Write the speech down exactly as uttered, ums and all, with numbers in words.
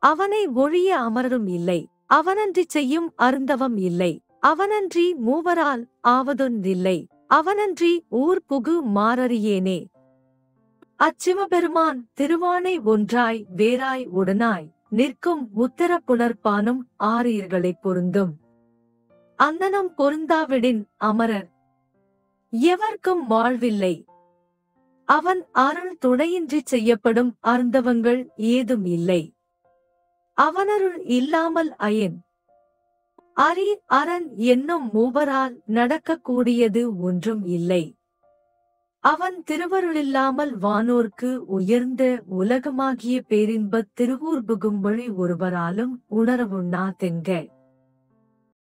அவனை ஒழிய அமரரும் இல்லை. அவனன்றி செய்யும் அருந்தவம் இல்லை. அவனன்றி மூவரால் ஆவதொன்றில்லை. அவனன்றி ஊர் புகு மாறறியேனே. அச்சிவபெருமான் திருவானை ஒன்றாய் வேறாய் உடனாய் நிற்கும் உத்தர புணர்ப்பானும் ஆரியர்களைப் பொருந்தும். அந்தனம் பொருந்தாவிடின் அமரர் எவர்க்கும் வாழ்வில்லை. அவன் அருள் துணையின்றி செய்யப்படும் அருந்தவங்கள் ஏதும் இல்லை. அவனருள் இல்லாமல் அயன் அரி அரண் என்னும் மூவரால் நடக்கக்கூடியது ஒன்றும் இல்லை. அவன் திருவருளில்லாமல் வானோர்க்கு உயர்ந்த உலகமாகிய பேரின்பத் திருவூர்புகும் வழி ஒருவராலும் உணரவுண்ணா தென்க.